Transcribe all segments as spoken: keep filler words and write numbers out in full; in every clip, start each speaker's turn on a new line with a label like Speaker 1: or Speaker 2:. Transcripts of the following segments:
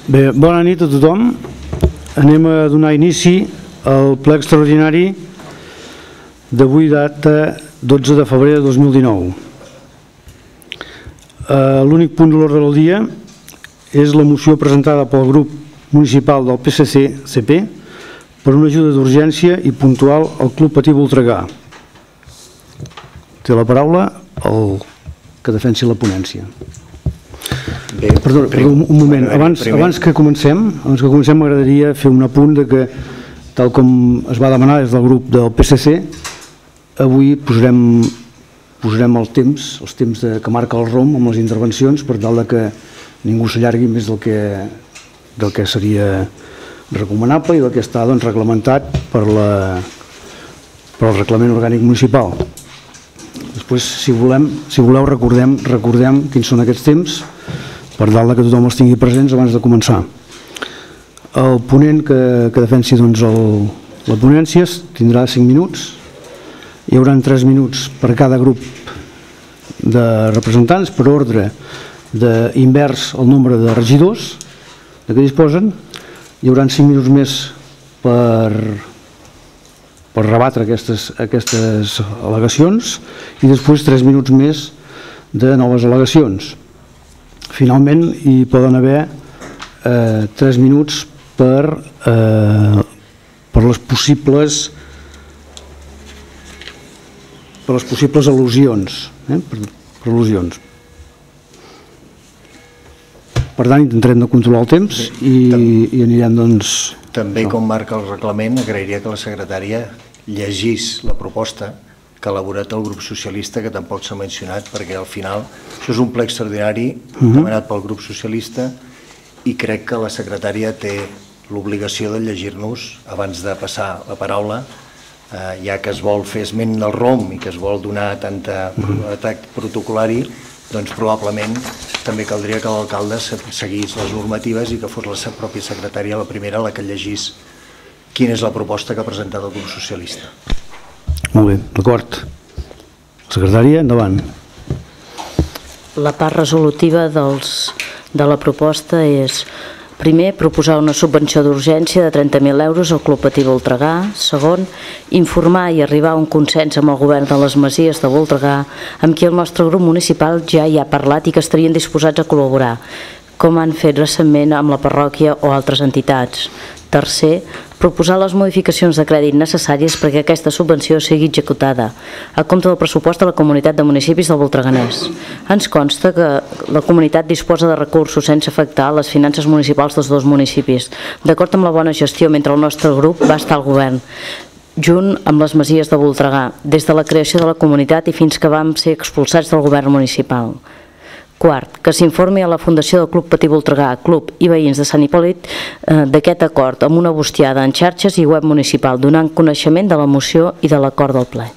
Speaker 1: Bé, bona nit a tothom. Anem a donar inici al ple extraordinari d'avui, data dotze de febrer de dos mil dinou. L'únic punt de l'ordre del dia és la moció presentada pel grup municipal del P S C P per una ajuda d'urgència i puntual al Club Patí Voltregà. Té la paraula el que defensi la ponència. Perdó, un moment, abans que comencem abans que comencem m'agradaria fer un apunt de que, tal com es va demanar des del grup del P S C, avui posarem posarem el temps, els temps que marca el R O M amb les intervencions, per tal que ningú s'allargui més del que del que seria recomanable i del que està reglamentat per el reglament orgànic municipal. Després, si voleu, recordem quins són aquests temps, per tal que tothom els tingui presents abans de començar. El ponent que defensi la ponència tindrà cinc minuts. Hi haurà tres minuts per cada grup de representants, per ordre invers al nombre de regidors de què disposen. Hi haurà cinc minuts més per per rebatre aquestes al·legacions i després tres minuts més de noves al·legacions. Finalment, hi poden haver tres minuts per les possibles per les possibles al·lusions. Per al·lusions. Per tant, intentarem de controlar el temps i anirem, doncs...
Speaker 2: També, com marca el reglament, agrairia que la secretària llegís la proposta que ha elaborat el grup socialista, que tampoc s'ha mencionat, perquè al final això és un ple extraordinari demanat pel grup socialista i crec que la secretària té l'obligació de llegir-nos abans de passar la paraula, ja que es vol fer esment del R O M i que es vol donar tant atac protocolari, doncs probablement també caldria que l'alcalde seguís les normatives i que fos la pròpia secretària la primera la que llegís quina és la proposta que ha presentat el grup socialista.
Speaker 1: Molt bé, d'acord. Secretària, endavant.
Speaker 3: La part resolutiva de la proposta és: primer, proposar una subvenció d'urgència de trenta mil euros al Club Patí Voltregà. Segon, informar i arribar a un consens amb el govern de les Masies de Voltregà, amb qui el nostre grup municipal ja hi ha parlat i que estarien disposats a col·laborar, com han fet recentment amb la parròquia o altres entitats. Tercer, proposar les modificacions de crèdit necessàries perquè aquesta subvenció sigui executada a compte del pressupost de la Comunitat de Municipis del Voltreganès. Ens consta que la comunitat disposa de recursos sense afectar les finances municipals dels dos municipis, d'acord amb la bona gestió mentre el nostre grup va estar al govern, junt amb les Masies de Voltregà, des de la creació de la comunitat i fins que vam ser expulsats del govern municipal. Quart, que s'informi a la Fundació del Club Patí Voltregà, Club i veïns de Sant Hipòlit d'aquest acord amb una bustiada en xarxes i web municipal, donant coneixement de la moció i de l'acord del ple.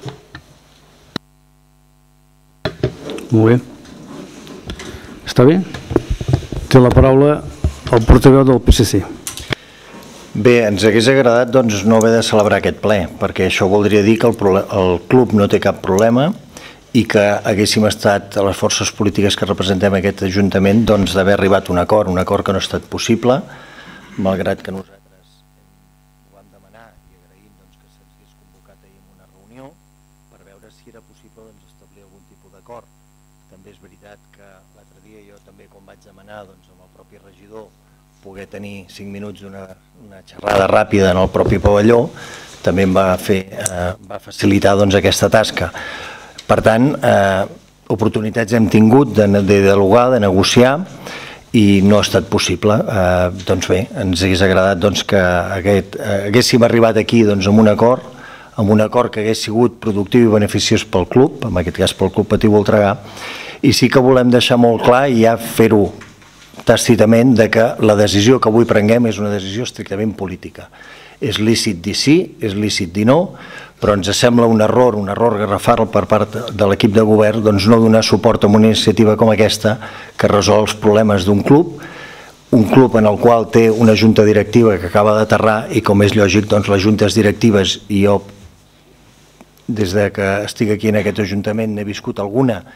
Speaker 1: Molt bé. Està bé? Té la paraula el portaveu del P S C.
Speaker 2: Bé, ens hagués agradat no haver de celebrar aquest ple, perquè això voldria dir que el club no té cap problema i que haguéssim estat a les forces polítiques que representem aquest Ajuntament d'haver arribat a un acord, un acord que no ha estat possible, malgrat que nosaltres ho vam demanar i agraïm que se'ns hagués convocat ahir en una reunió per veure si era possible establir algun tipus d'acord. També és veritat que l'altre dia jo també, quan vaig demanar amb el propi regidor poder tenir cinc minuts d'una xerrada ràpida en el propi pavelló, també em va facilitar aquesta tasca. Per tant, oportunitats hem tingut de dialogar, de negociar, i no ha estat possible. Doncs bé, ens hagués agradat que haguéssim arribat aquí amb un acord, amb un acord que hagués sigut productiu i beneficiós pel club, en aquest cas pel Club Patí Voltregà, i sí que volem deixar molt clar i ja fer-ho tàcitament que la decisió que avui prenguem és una decisió estrictament política. És lícit dir sí, és lícit dir no, però ens sembla un error, un error garrafal per part de l'equip de govern no donar suport a una iniciativa com aquesta que resol els problemes d'un club, un club en el qual té una junta directiva que acaba d'aterrar i, com és lògic, les juntes directives, i jo des que estic aquí en aquest Ajuntament n'he viscut alguna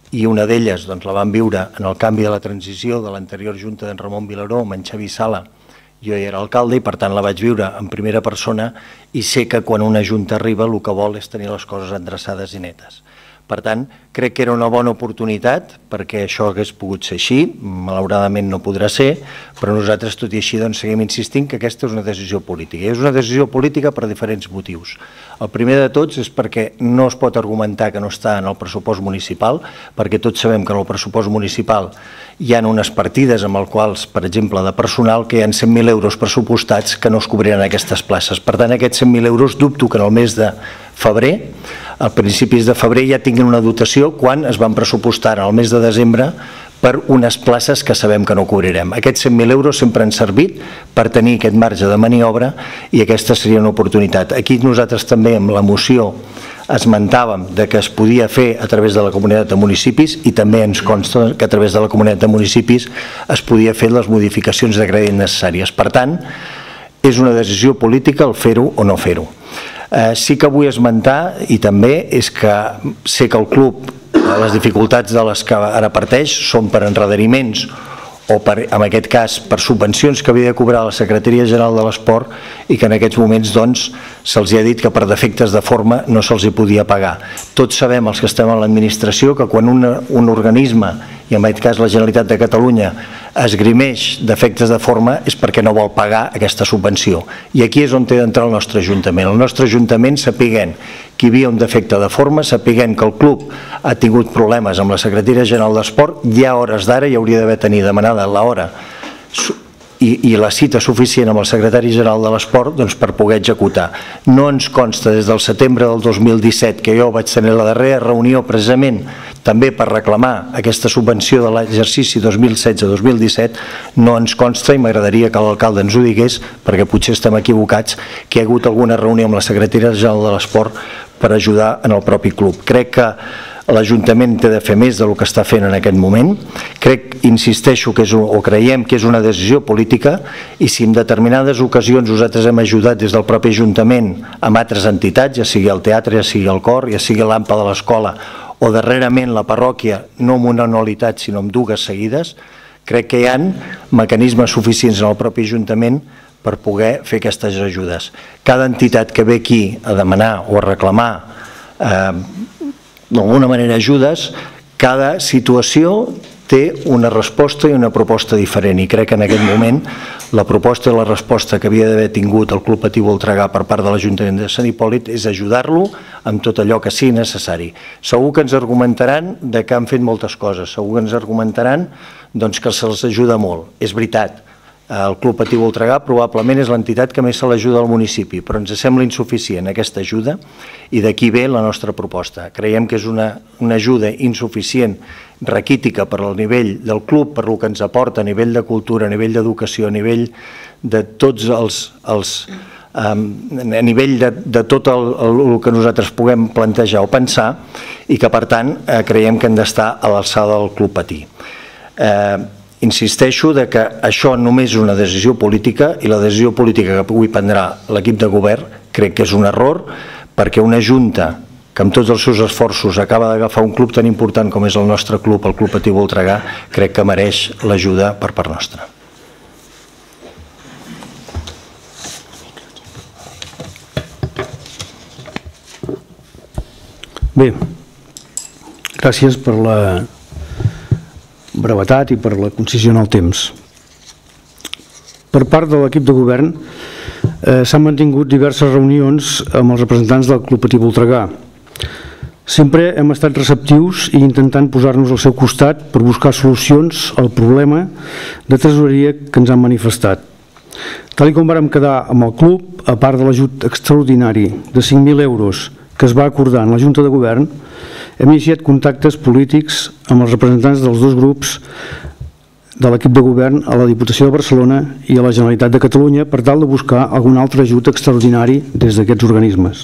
Speaker 2: i una d'elles la vam viure en el canvi de la transició de l'anterior Junta d'en Ramon Vilaró amb en Xavi Sala. Jo hi era alcalde i per tant la vaig viure en primera persona i sé que quan una Junta arriba el que vol és tenir les coses endreçades i netes. Per tant, crec que era una bona oportunitat perquè això hagués pogut ser així, malauradament no podrà ser, però nosaltres tot i així doncs, seguim insistint que aquesta és una decisió política. I és una decisió política per diferents motius. El primer de tots és perquè no es pot argumentar que no està en el pressupost municipal, perquè tots sabem que en el pressupost municipal hi ha unes partides amb els quals, per exemple, de personal, que hi ha cent mil euros pressupostats que no es cobriran aquestes places. Per tant, aquests cent mil euros dubto que en el mes de febrer, a principis de febrer, ja tinguin una dotació quan es van pressupostar en el mes de desembre per unes places que sabem que no cobrirem. Aquests cent mil euros sempre han servit per tenir aquest marge de maniobra i aquesta seria una oportunitat. Aquí nosaltres també amb la moció esmentàvem de que es podia fer a través de la comunitat de municipis i també ens consta que a través de la comunitat de municipis es podia fer les modificacions de crèdit necessàries. Per tant, és una decisió política el fer-ho o no fer-ho. Eh, sí que vull esmentar, i també, és que sé que el club, les dificultats de les que ara parteix són per endarreriments o, per, en aquest cas, per subvencions que havia de cobrar la Secretaria General de l'Esport i que en aquests moments doncs, se'ls ha dit que per defectes de forma no se'ls hi podia pagar. Tots sabem, els que estem a l'administració, que quan un, un organisme, i en aquest cas la Generalitat de Catalunya, esgrimeix defectes de forma és perquè no vol pagar aquesta subvenció. I aquí és on té d'entrar el nostre Ajuntament. El nostre Ajuntament, sapiguent que hi havia un defecte de forma, sapiguent que el club ha tingut problemes amb la Secretaria General d'Esport, ja a hores d'ara hi hauria d'haver tenir demanada l'hora i, i la cita suficient amb el secretari general de l'Esport doncs, per poder executar. No ens consta des del setembre del dos mil disset, que jo vaig tenir la darrera reunió precisament també per reclamar aquesta subvenció de l'exercici dos mil setze dos mil disset, no ens consta i m'agradaria que l'alcalde ens ho digués, perquè potser estem equivocats, que hi ha hagut alguna reunió amb la secretaria general de l'Esport per ajudar en el propi club. Crec que l'Ajuntament té de fer més del que està fent en aquest moment. Crec, insisteixo, que és, o creiem que és una decisió política i si en determinades ocasions nosaltres hem ajudat des del propi Ajuntament amb altres entitats, ja sigui el teatre, ja sigui el cor, ja sigui l'AMPA de l'escola o darrerament la parròquia, no amb una anualitat sinó amb dues seguides, crec que hi ha mecanismes suficients en el propi Ajuntament per poder fer aquestes ajudes. Cada entitat que ve aquí a demanar o a reclamar eh, d'alguna manera ajudes, cada situació té una resposta i una proposta diferent i crec que en aquest moment la proposta i la resposta que havia d'haver tingut el Club Patí Voltregà per part de l'Ajuntament de Sant Hipòlit és ajudar-lo amb tot allò que sigui necessari. Segur que ens argumentaran de que han fet moltes coses, segur que ens argumentaran doncs, que se'ls ajuda molt, és veritat. El Club Patí Voltregà probablement és l'entitat que més se l'ajuda al municipi, però ens sembla insuficient aquesta ajuda i d'aquí ve la nostra proposta. Creiem que és una, una ajuda insuficient, raquítica per al nivell del club, per el que ens aporta a nivell de cultura, a nivell d'educació, a nivell de tots els... els um, a nivell de, de tot el, el, el que nosaltres puguem plantejar o pensar i que per tant eh, creiem que hem d'estar a l'alçada del Club Patí. Eh, Insisteixo de que això només és una decisió política i la decisió política que avui prendrà l'equip de govern crec que és un error perquè una junta que amb tots els seus esforços acaba d'agafar un club tan important com és el nostre club, el Club Patí Voltregà, crec que mereix l'ajuda per part nostra.
Speaker 1: Bé, gràcies per la brevetat i per la concisió en el temps. Per part de l'equip de govern eh, s'han mantingut diverses reunions amb els representants del Club Patí Voltregà. Sempre hem estat receptius i intentant posar-nos al seu costat per buscar solucions al problema de tresoreria que ens han manifestat. Tal com vàrem quedar amb el club, a part de l'ajut extraordinari de cinc mil euros que es va acordar en la Junta de Govern, hem iniciat contactes polítics amb els representants dels dos grups de l'equip de govern a la Diputació de Barcelona i a la Generalitat de Catalunya per tal de buscar algun altre ajut extraordinari des d'aquests organismes.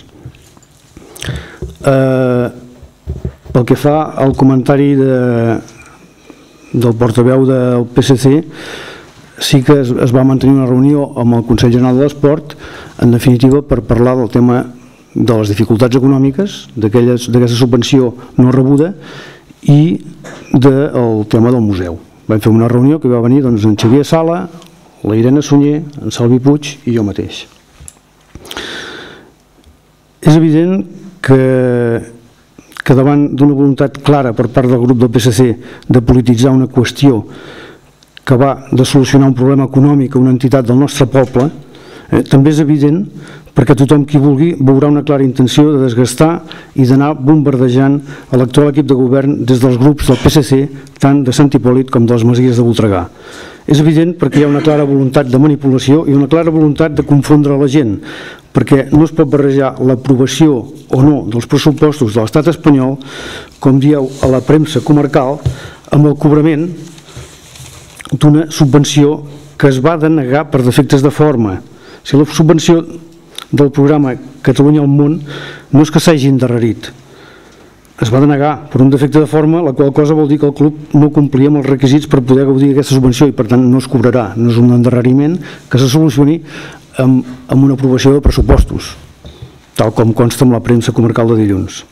Speaker 1: Eh, pel que fa al comentari de, del portaveu del P S C, sí que es, es va mantenir una reunió amb el Consell General de l'Esport, en definitiva per parlar del tema de les dificultats econòmiques, d'aquesta subvenció no rebuda i del tema del museu. Vam fer una reunió que va venir doncs, en Xavier Sala, la Irene Sunyer, en Salvi Puig i jo mateix. És evident que, que davant d'una voluntat clara per part del grup del P S C de polititzar una qüestió que va de solucionar un problema econòmic a una entitat del nostre poble, eh, també és evident perquè tothom qui vulgui veurà una clara intenció de desgastar i d'anar bombardejant a l'actual equip de govern des dels grups del P S C, tant de Sant Hipòlit com de les Masies de Voltregà. És evident perquè hi ha una clara voluntat de manipulació i una clara voluntat de confondre la gent, perquè no es pot barrejar l'aprovació o no dels pressupostos de l'estat espanyol, com dieu a la premsa comarcal, amb el cobrament d'una subvenció que es va denegar per defectes de forma. Si la subvenció del programa Catalunya al món no és que s'hagi endarrerit, es va denegar per un defecte de forma, la qual cosa vol dir que el club no complia amb els requisits per poder gaudir d'aquesta subvenció i per tant no es cobrarà, no és un endarreriment que se solucioni amb, amb una aprovació de pressupostos, tal com consta amb la premsa comarcal de dilluns.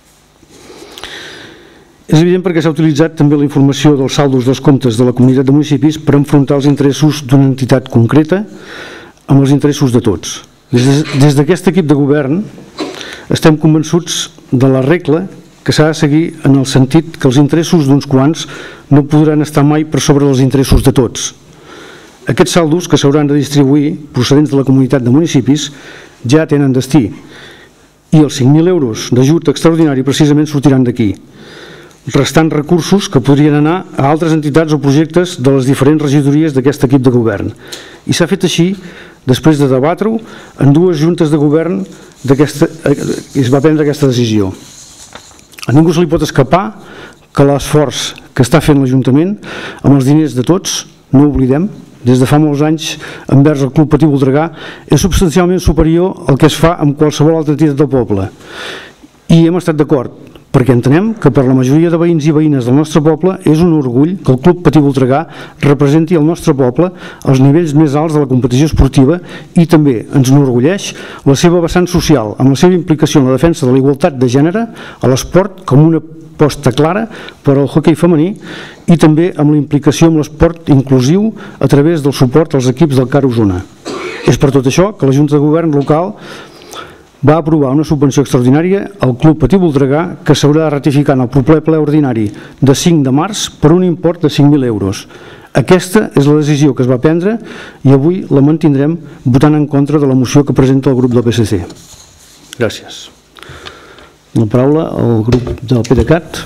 Speaker 1: És evident perquè s'ha utilitzat també la informació dels saldos dels comptes de la comunitat de municipis per enfrontar els interessos d'una entitat concreta amb els interessos de tots. Des d'aquest equip de govern estem convençuts de la regla que s'ha de seguir en el sentit que els interessos d'uns quants no podran estar mai per sobre dels interessos de tots. Aquests saldos que s'hauran de distribuir procedents de la comunitat de municipis ja tenen destí i els cinc mil euros d'ajut extraordinari precisament sortiran d'aquí, restant recursos que podrien anar a altres entitats o projectes de les diferents regidories d'aquest equip de govern. I s'ha fet així després de debatre-ho en dues juntes de govern i es va prendre aquesta decisió. A ningú se li pot escapar que l'esforç que està fent l'Ajuntament amb els diners de tots, no ho oblidem, des de fa molts anys envers el Club Patí Voltregà, és substancialment superior al que es fa amb qualsevol altra entitat del poble. I hem estat d'acord, perquè entenem que per la majoria de veïns i veïnes del nostre poble és un orgull que el Club Patí Voltregà representi el nostre poble als nivells més alts de la competició esportiva i també ens enorgulleix la seva vessant social, amb la seva implicació en la defensa de la igualtat de gènere a l'esport com una aposta clara per al hoquei femení i també amb la implicació amb l'esport inclusiu a través del suport als equips del CAR Osona. És per tot això que la Junta de Govern local va aprovar una subvenció extraordinària al Club Patí Voltregà que s'haurà de ratificar en el proper ple ordinari de cinc de març per un import de cinc mil euros. Aquesta és la decisió que es va prendre i avui la mantindrem votant en contra de la moció que presenta el grup del P S C. Gràcies. La paraula al grup del PDeCAT.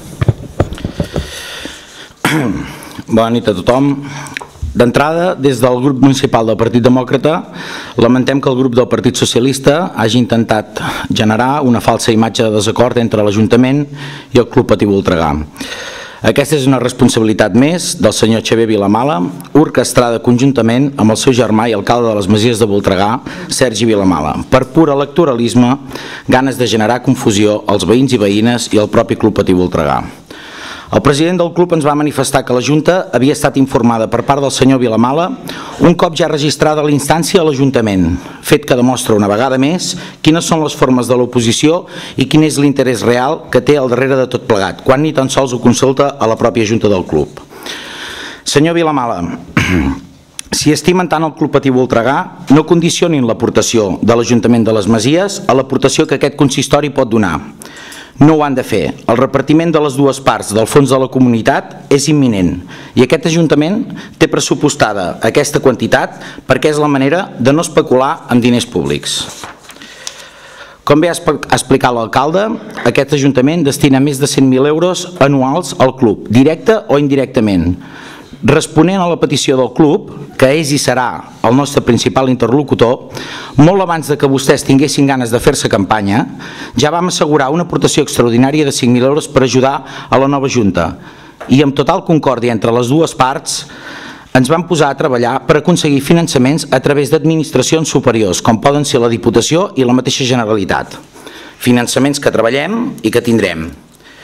Speaker 4: Bona nit a tothom. D'entrada, des del grup municipal del Partit Demòcrata, lamentem que el grup del Partit Socialista hagi intentat generar una falsa imatge de desacord entre l'Ajuntament i el Club Patí Voltregà. Aquesta és una responsabilitat més del senyor Xavier Vilamala, orquestrada conjuntament amb el seu germà i alcalde de les Masies de Voltregà, Sergi Vilamala, per pur electoralisme, ganes de generar confusió als veïns i veïnes i al propi Club Patí Voltregà. El president del club ens va manifestar que la Junta havia estat informada per part del senyor Vilamala un cop ja registrada la instància a l'Ajuntament, fet que demostra una vegada més quines són les formes de l'oposició i quin és l'interès real que té al darrere de tot plegat, quan ni tan sols ho consulta a la pròpia Junta del club. Senyor Vilamala, si estimen tant el Club Patí Voltregà, no condicionin l'aportació de l'Ajuntament de les Masies a l'aportació que aquest consistori pot donar. No ho han de fer. El repartiment de les dues parts del fons de la comunitat és imminent i aquest Ajuntament té pressupostada aquesta quantitat perquè és la manera de no especular amb diners públics. Com bé ha explicat l'alcalde, aquest Ajuntament destina més de cent mil euros anuals al club, directe o indirectament. Responent a la petició del club, que és i serà el nostre principal interlocutor, molt abans de que vostès tinguessin ganes de fer-se campanya, ja vam assegurar una aportació extraordinària de cinc mil euros per ajudar a la nova Junta i amb total concòrdia entre les dues parts ens vam posar a treballar per aconseguir finançaments a través d'administracions superiors, com poden ser la Diputació i la mateixa Generalitat. Finançaments que treballem i que tindrem.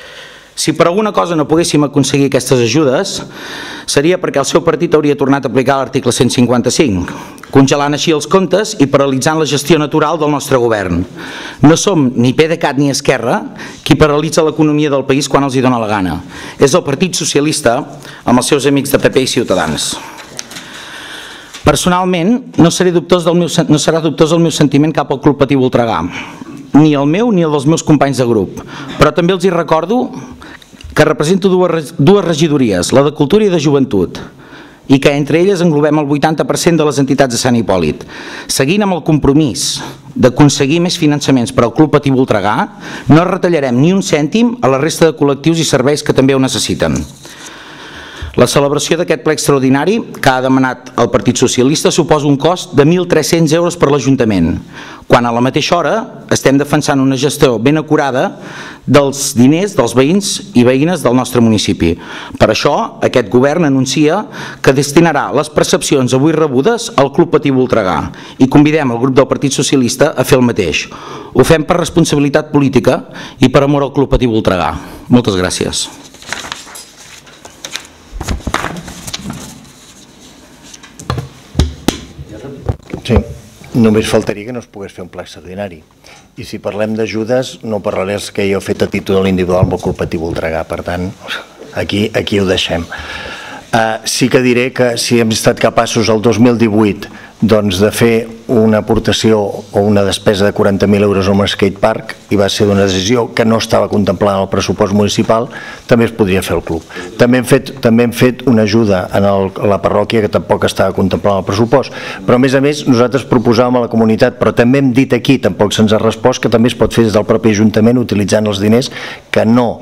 Speaker 4: Si per alguna cosa no poguéssim aconseguir aquestes ajudes, seria perquè el seu partit hauria tornat a aplicar l'article cent cinquanta-cinc, congelant així els comptes i paralitzant la gestió natural del nostre govern. No som ni PDeCAT ni Esquerra qui paralitza l'economia del país quan els hi dona la gana. És el Partit Socialista amb els seus amics de P P i Ciutadans. Personalment, no seré dubtós del meu, no serà dubtós el meu sentiment cap al Club Patí Voltregà, ni el meu ni el dels meus companys de grup, però també els hi recordo que represento dues, dues regidories, la de Cultura i de Joventut, i que entre elles englobem el vuitanta per cent de les entitats de Sant Hipòlit. Seguint amb el compromís d'aconseguir més finançaments per al Club Patí Voltregà, no retallarem ni un cèntim a la resta de col·lectius i serveis que també ho necessiten. La celebració d'aquest ple extraordinari que ha demanat el Partit Socialista suposa un cost de mil tres-cents euros per l'Ajuntament, quan a la mateixa hora estem defensant una gestió ben acurada dels diners dels veïns i veïnes del nostre municipi. Per això, aquest govern anuncia que destinarà les percepcions avui rebudes al Club Patí Voltregà i convidem el grup del Partit Socialista a fer el mateix. Ho fem per responsabilitat política i per amor al Club Patí Voltregà. Moltes gràcies.
Speaker 2: Sí, només faltaria que no es pogués fer un pla extraordinari. I si parlem d'ajudes, no parlaré els que jo he fet a títol individual amb el Club Patí Voltregà, per tant, aquí, aquí ho deixem. Uh, sí que diré que si hem estat capaços el dos mil divuit doncs, de fer una aportació o una despesa de quaranta mil euros a un skatepark i va ser una decisió que no estava contemplant el pressupost municipal, també es podria fer el club. També hem fet, també hem fet una ajuda en el, a la parròquia que tampoc estava contemplant el pressupost, però a més a més nosaltres proposàvem a la comunitat, però també hem dit aquí, tampoc se'ns ha respost, que també es pot fer des del propi Ajuntament utilitzant els diners que no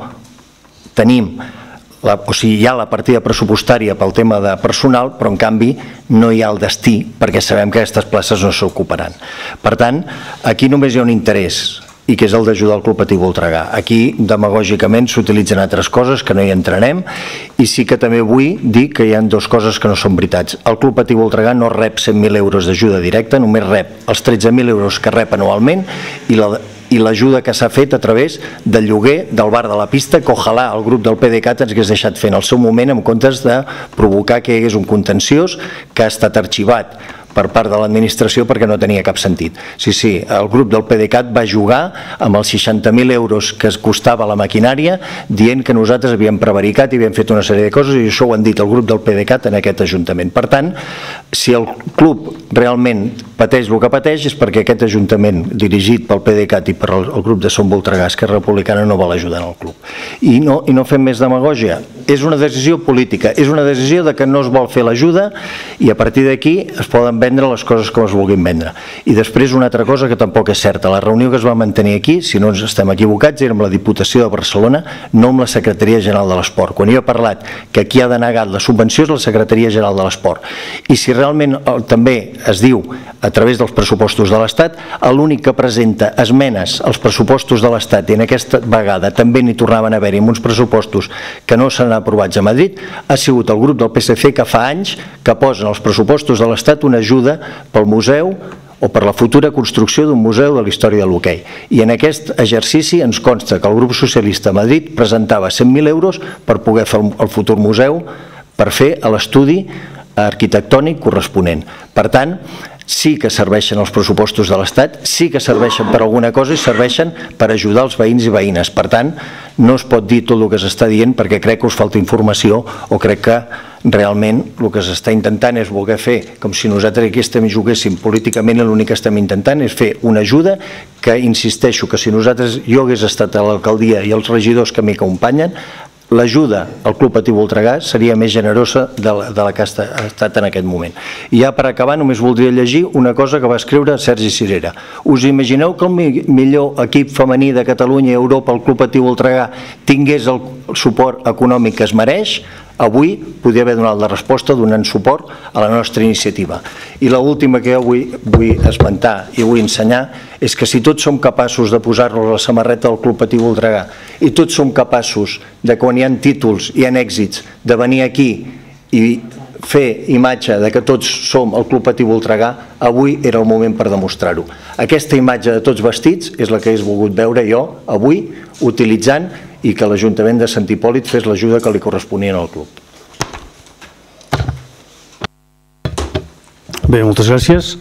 Speaker 2: tenim. La, o sigui, hi ha la partida pressupostària pel tema de personal, però en canvi no hi ha el destí perquè sabem que aquestes places no s'ocuparan. Per tant, aquí només hi ha un interès i que és el d'ajudar el Club Patí Voltregà. Aquí, demagògicament, s'utilitzen altres coses que no hi entrarem i sí que també vull dir que hi ha dues coses que no són veritats. El Club Patí Voltregà no rep cent mil euros d'ajuda directa, només rep els tretze mil euros que rep anualment i la i l'ajuda que s'ha fet a través del lloguer del bar de la pista que ojalà el grup del PDeCAT ens hagués deixat fer en el seu moment en comptes de provocar que hi hagués un contenciós que ha estat arxivat per part de l'administració perquè no tenia cap sentit. Sí, sí, el grup del PDeCAT va jugar amb els seixanta mil euros que es costava la maquinària dient que nosaltres havíem prevaricat i havíem fet una sèrie de coses i això ho han dit el grup del PDeCAT en aquest Ajuntament. Per tant, si el club realment pateix el que pateix és perquè aquest Ajuntament dirigit pel PDeCAT i per el grup de Som Voltregà, Esquerra Republicana, no vol ajudar el club. I no, i no fem més demagògia. És una decisió política, és una decisió de que no es vol fer l'ajuda i a partir d'aquí es poden vendre les coses com es vulguin vendre. I després una altra cosa que tampoc és certa, la reunió que es va mantenir aquí, si no ens estem equivocats, era amb la Diputació de Barcelona, no amb la Secretaria General de l'Esport. Quan jo he parlat que qui ha denegat la subvenció és la Secretaria General de l'Esport. I si realment també es diu a través dels pressupostos de l'Estat, l'únic que presenta esmenes als pressupostos de l'Estat i en aquesta vegada també n'hi tornaven a haver-hi amb uns pressupostos que no s'han aprovats a Madrid, ha sigut el grup del P S C que fa anys que posen als pressupostos de l'Estat una ajuda pel museu o per la futura construcció d'un museu de la història de l'hoquei. I en aquest exercici ens consta que el grup socialista a Madrid presentava cent mil euros per poder fer el futur museu per fer l'estudi arquitectònic corresponent. Per tant, sí que serveixen els pressupostos de l'Estat, sí que serveixen per alguna cosa i serveixen per ajudar els veïns i veïnes. Per tant, no es pot dir tot el que s'està dient perquè crec que us falta informació o crec que realment el que s'està intentant és voler fer com si nosaltres aquí estem i juguéssim políticament i l'únic que estem intentant és fer una ajuda que insisteixo que si nosaltres, jo hagués estat a l'alcaldia i els regidors que m'hi acompanyen, l'ajuda al Club Patí Voltregà seria més generosa de la, de la que ha estat en aquest moment. I ja per acabar només voldria llegir una cosa que va escriure Sergi Cirera. Us imagineu que el millor equip femení de Catalunya i Europa, el Club Patí Voltregà, tingués el suport econòmic que es mereix? Avui podria haver donat la resposta donant suport a la nostra iniciativa. I l'última que jo vull, vull esmentar i vull ensenyar és que si tots som capaços de posar-nos la samarreta del Club Patí Voltregà i tots som capaços de quan hi ha títols, hi ha èxits, de venir aquí i fer imatge de que tots som el Club Patí Voltregà, avui era el moment per demostrar-ho. Aquesta imatge de tots vestits és la que he volgut veure jo avui utilitzant i que l'Ajuntament de Sant Hipòlit fes l'ajuda que li corresponia al club.
Speaker 1: Bé, moltes gràcies.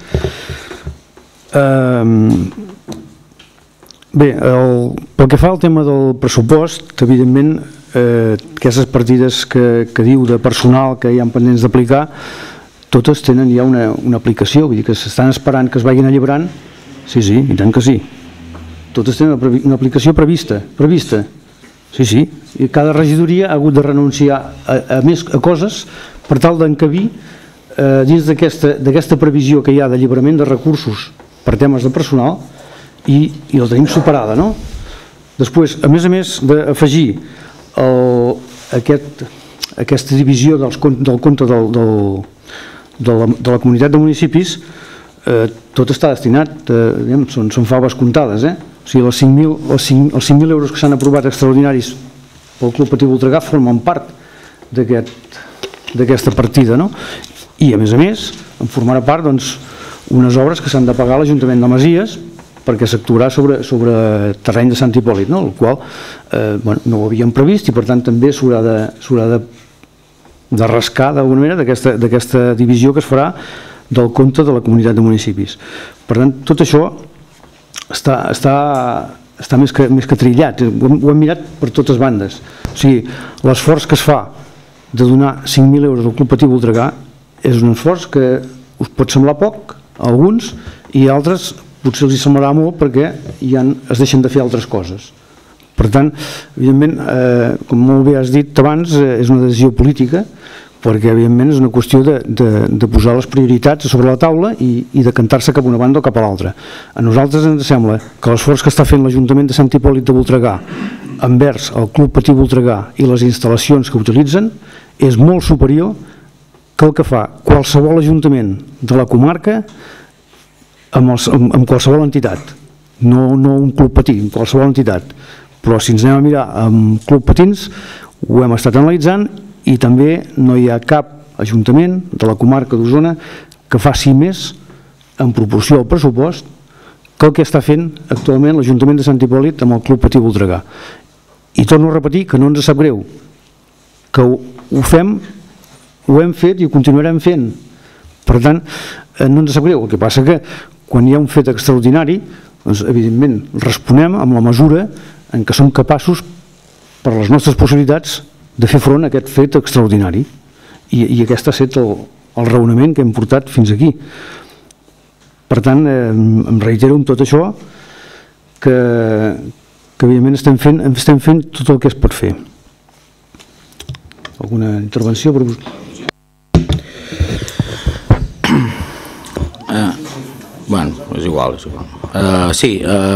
Speaker 1: Bé, pel que fa al tema del pressupost, evidentment, aquestes partides que diu de personal que hi ha pendents d'aplicar, totes tenen ja una aplicació, vull dir que s'estan esperant que es vagin alliberant. Sí, sí, i tant que sí. Totes tenen una aplicació prevista, prevista. Sí, sí, i cada regidoria ha hagut de renunciar a més coses per tal d'encabir dins d'aquesta previsió que hi ha d'alliberament de recursos per temes de personal i la tenim superada, no? Després, a més a més d'afegir aquesta divisió del compte de la comunitat de municipis, tot està destinat, són faves comptades, eh? O sigui, els cinc mil euros que s'han aprovat extraordinaris pel Club Patí Voltregà formen part d'aquesta partida, no? I, a més a més, en formarà part unes obres que s'han de pagar a l'Ajuntament de Masies perquè s'actuarà sobre terreny de Sant Hipòlit, el qual no ho havíem previst i, per tant, també s'haurà de rascar d'alguna manera d'aquesta divisió que es farà del compte de la comunitat de municipis. Per tant, tot això està més que trillat, ho hem mirat per totes bandes. O sigui, l'esforç que es fa de donar cinc mil euros al Club Patí Voltregà és un esforç que us pot semblar poc a alguns i a altres potser els hi semblarà molt perquè es deixen de fer altres coses. Per tant, evidentment, com molt bé has dit abans, és una decisió política perquè, evidentment, és una qüestió de posar les prioritats sobre la taula i de cantar-se cap a una banda o cap a l'altra. A nosaltres ens sembla que l'esforç que està fent l'Ajuntament de Sant Hipòlit de Voltregà envers el Club Patí Voltregà i les instal·lacions que utilitzen és molt superior que el que fa qualsevol ajuntament de la comarca amb qualsevol entitat, no un club patí, amb qualsevol entitat. Però si ens anem a mirar amb Club Patins, ho hem estat analitzant i també no hi ha cap ajuntament de la comarca d'Osona que faci més en proporció al pressupost que el que està fent actualment l'Ajuntament de Sant Hipòlit amb el Club Patí Voltregà. I torno a repetir que no ens sap greu, que ho fem, ho hem fet i ho continuarem fent. Per tant, no ens sap greu. El que passa que quan hi ha un fet extraordinari, evidentment, responem amb la mesura en què som capaços, per les nostres possibilitats, de fer front a aquest fet extraordinari. I aquest ha estat el raonament que hem portat fins aquí. Per tant, em reitero amb tot això que evidentment estem fent tot el que es pot fer. Alguna intervenció per vostè?
Speaker 4: Bueno, és igual, és igual. Sí,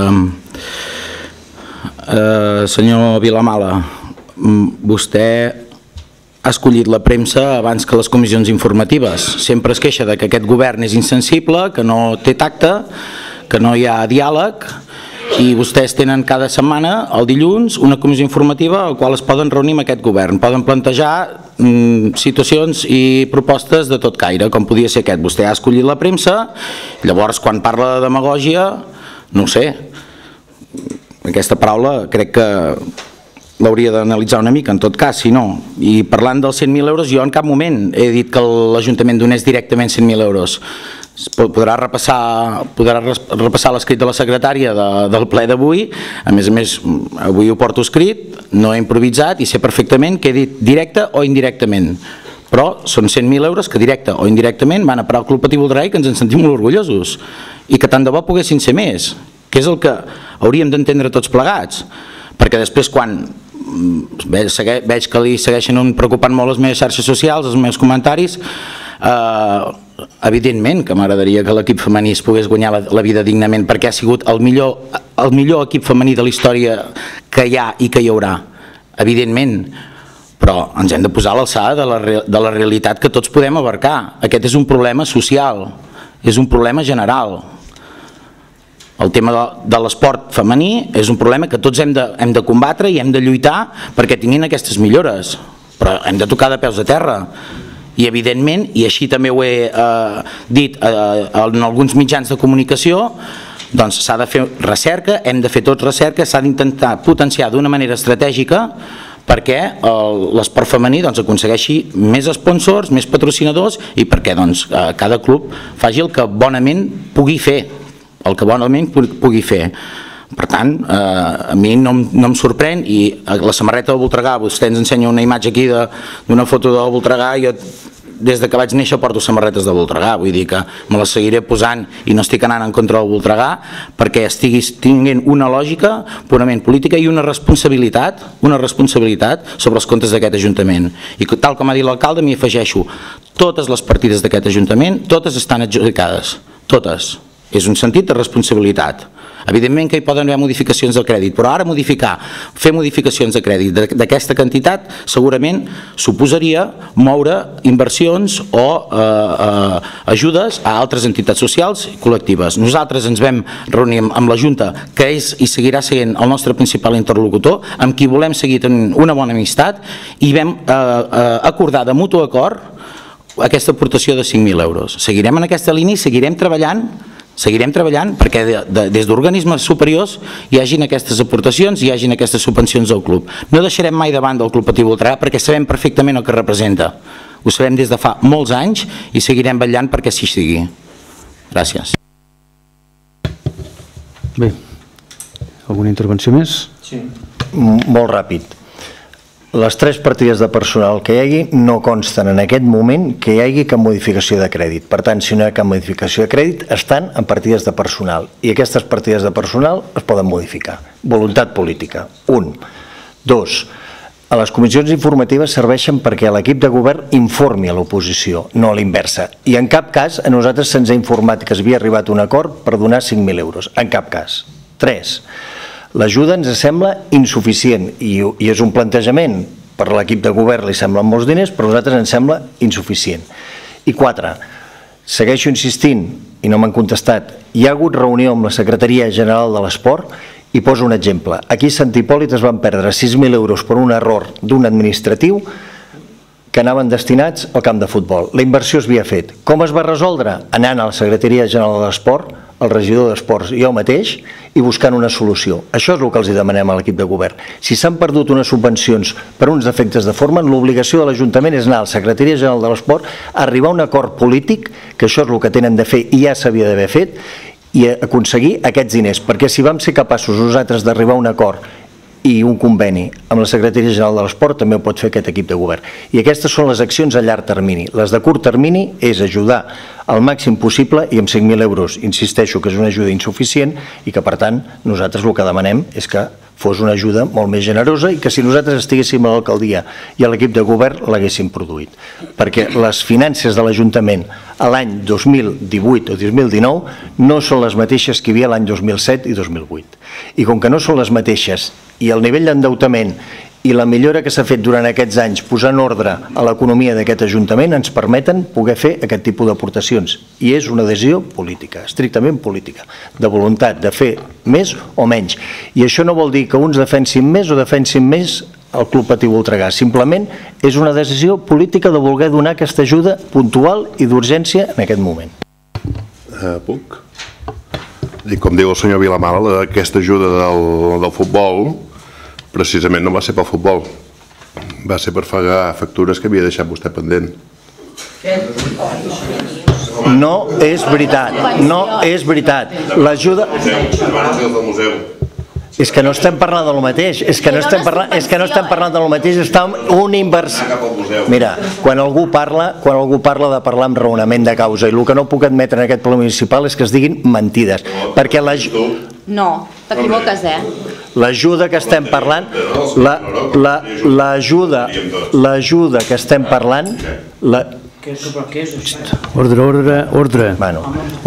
Speaker 4: senyor Vilamala, vostè ha escollit la premsa abans que les comissions informatives. Sempre es queixa que aquest govern és insensible, que no té tacte, que no hi ha diàleg, i vostès tenen cada setmana, el dilluns, una comissió informativa al qual es poden reunir amb aquest govern. Poden plantejar situacions i propostes de tot caire, com podia ser aquest. Vostè ha escollit la premsa, llavors quan parla de demagògia, no ho sé, aquesta paraula crec que l'hauria d'analitzar una mica, en tot cas, si no. I parlant dels cent mil euros, jo en cap moment he dit que l'Ajuntament donés directament cent mil euros. Podrà repassar l'escrit de la secretària del ple d'avui. A més a més, avui ho porto escrit, no he improvisat i sé perfectament que he dit directe o indirectament. Però són cent mil euros que directe o indirectament van a parar al Club Patí Voltregà i que ens en sentim molt orgullosos. I que tant de bo poguessin ser més, que és el que hauríem d'entendre tots plegats. Perquè després quan veig que li segueixen preocupant molt les meves xarxes socials, els meus comentaris, evidentment que m'agradaria que l'equip femení es pogués guanyar la vida dignament, perquè ha sigut el millor equip femení de la història que hi ha i que hi haurà, evidentment, però ens hem de posar a l'alçada de la realitat que tots podem abarcar. Aquest és un problema social, és un problema general. El tema de l'esport femení és un problema que tots hem de combatre i hem de lluitar perquè tinguin aquestes millores, però hem de tocar de peus a terra. I evidentment, i així també ho he dit en alguns mitjans de comunicació, doncs s'ha de fer recerca, hem de fer tots recerca, s'ha d'intentar potenciar d'una manera estratègica perquè l'esport femení aconsegueixi més sponsors, més patrocinadors i perquè cada club faci el que bonament pugui fer, el que bonament pugui fer. Per tant, a mi no em sorprèn, i la samarreta del Voltregà, vostè ens ensenya una imatge aquí d'una foto del Voltregà, jo des que vaig néixer porto samarretes de Voltregà, vull dir que me les seguiré posant i no estic anant en contra del Voltregà perquè estiguis tinguent una lògica purament política i una responsabilitat, una responsabilitat sobre els comptes d'aquest Ajuntament. I tal com ha dit l'alcalde, m'hi afegeixo, totes les partides d'aquest Ajuntament, totes estan adjudicades, totes. És un sentit de responsabilitat. Evidentment que hi poden haver modificacions del crèdit, però ara modificar, fer modificacions de crèdit d'aquesta quantitat segurament suposaria moure inversions o ajudes a altres entitats socials i col·lectives. Nosaltres ens vam reunir amb la Junta, que és i seguirà sent el nostre principal interlocutor, amb qui volem seguir tenint una bona amistat, i vam acordar de mutu acord aquesta aportació de cinc mil euros. Seguirem en aquesta línia i seguirem treballant Seguirem treballant perquè des d'organismes superiors hi hagin aquestes aportacions i hi hagin aquestes subvencions al club. No deixarem mai davant del Club Patí Voltregà perquè sabem perfectament el que representa. Ho sabem des de fa molts anys i seguirem vetllant perquè així sigui. Gràcies.
Speaker 1: Bé, alguna intervenció més?
Speaker 2: Sí. Molt ràpid. Les tres partides de personal que hi hagi no consten en aquest moment que hi hagi cap modificació de crèdit. Per tant, si no hi ha cap modificació de crèdit, estan en partides de personal. I aquestes partides de personal es poden modificar. Voluntat política. Un. Dos. A les comissions informatives serveixen perquè l'equip de govern informi a l'oposició, no a l'inversa. I en cap cas a nosaltres se'ns ha informat que s'havia arribat a un acord per donar cinc mil euros. En cap cas. Tres. L'ajuda ens sembla insuficient i és un plantejament, per l'equip de govern li semblen molts diners, però a nosaltres ens sembla insuficient. I quatre, segueixo insistint, i no m'han contestat, hi ha hagut reunió amb la Secretaria General de l'Esport i poso un exemple. Aquí a Sant Hipòlit es van perdre sis mil euros per un error d'un administratiu que anaven destinats al camp de futbol. La inversió es havia fet. Com es va resoldre? Anant a la Secretaria General de l'Esport, el regidor d'Esports i jo mateix, i buscant una solució. Això és el que els demanem a l'equip de govern. Si s'han perdut unes subvencions per uns defectes de forma, l'obligació de l'Ajuntament és anar a la Secretaria General de l'Esport, arribar a un acord polític, que això és el que tenen de fer i ja s'havia d'haver fet, i aconseguir aquests diners. Perquè si vam ser capaços nosaltres d'arribar a un acord i un conveni amb la Secretaria General de l'Esport, també ho pot fer aquest equip de govern. I aquestes són les accions a llarg termini. Les de curt termini és ajudar al màxim possible i amb cinc mil euros, insisteixo que és una ajuda insuficient i que per tant nosaltres el que demanem és que fos una ajuda molt més generosa i que si nosaltres estiguéssim a l'alcaldia i a l'equip de govern l'haguéssim produït. Perquè les finances de l'Ajuntament a l'any dos mil divuit o dos mil dinou no són les mateixes que hi havia l'any dos mil set i dos mil vuit. I com que no són les mateixes i el nivell d'endeutament i la millora que s'ha fet durant aquests anys posant ordre a l'economia d'aquest Ajuntament ens permeten poder fer aquest tipus d'aportacions. I és una decisió política, estrictament política, de voluntat de fer més o menys. I això no vol dir que uns defensin més o defensin més el Club Patí Voltregà. Simplement és una decisió política de voler donar aquesta ajuda puntual i d'urgència en aquest moment.
Speaker 5: Puc? Com diu el senyor Vilamala, aquesta ajuda del futbol precisament no va ser pel futbol, va ser per pagar factures que havia deixat vostè pendent.
Speaker 2: No és veritat, no és veritat. L'ajuda... És que no estem parlant del mateix, és que no estem parlant, és que no estem parlant del mateix, està un inversió... Mira, quan algú parla, quan algú parla de parlar amb raonament de causa, i el que no puc admetre en aquest ple municipal és que es diguin mentides, perquè la...
Speaker 6: No, t'equivoques, eh?
Speaker 2: L'ajuda que estem parlant, l'ajuda l'ajuda que estem parlant...
Speaker 1: Ordre, ordre, ordre.
Speaker 2: Bueno,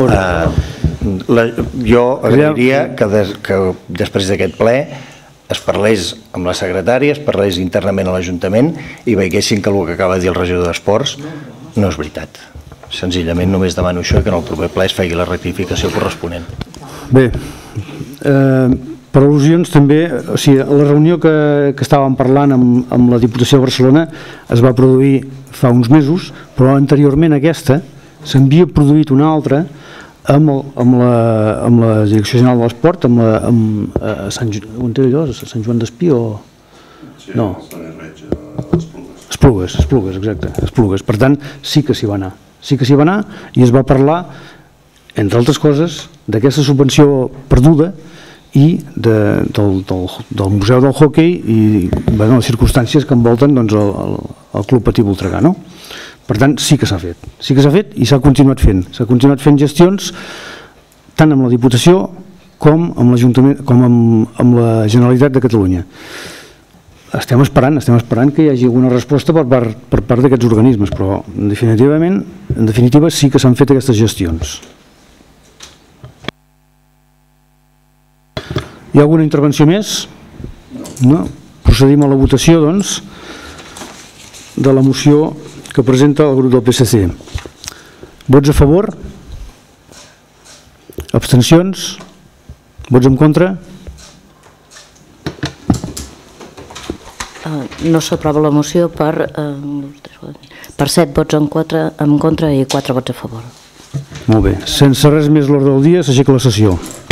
Speaker 2: jo agrairia que després d'aquest ple es parlés amb la secretària, es parlés internament a l'Ajuntament i veiessin que el que acaba de dir el regidor d'Esports no és veritat. Senzillament només demano això, que en el proper ple es faci la rectificació corresponent.
Speaker 1: Bé, per al·lusions també, o sigui, la reunió que estàvem parlant amb la Diputació de Barcelona es va produir fa uns mesos, però anteriorment a aquesta s'havia produït una altra amb, el, amb, la, amb la Direcció General de l'Esport, amb, la, amb a Sant, allò, Sant Joan d'Espí o...
Speaker 5: Sí,
Speaker 1: no.
Speaker 5: Esplugues.
Speaker 1: Esplugues, Esplugues, exacte, Esplugues. Per tant, sí que s'hi va anar. Sí que s'hi va anar i es va parlar, entre altres coses, d'aquesta subvenció perduda i de, del, del, del Museu del Hockey i bueno, les circumstàncies que envolten doncs, el, el, el Club Patí Voltregà. No? Per tant, sí que s'ha fet. Sí que s'ha fet i s'ha continuat fent. S'ha continuat fent gestions tant amb la Diputació com amb l'Ajuntament, com amb, amb la Generalitat de Catalunya. Estem esperant, estem esperant que hi hagi alguna resposta per part, per part d'aquests organismes, però definitivament, en definitiva sí que s'han fet aquestes gestions. Hi ha alguna intervenció més? No? Procedim a la votació, doncs, de la moció que presenta el grup del P S C. Vots a favor? Abstencions? Vots en contra?
Speaker 3: No s'aprova la moció per, eh, per set vots en, quatre, en contra i quatre vots a favor.
Speaker 1: Molt bé. Sense res més l'ordre del dia, s'aixeca la sessió.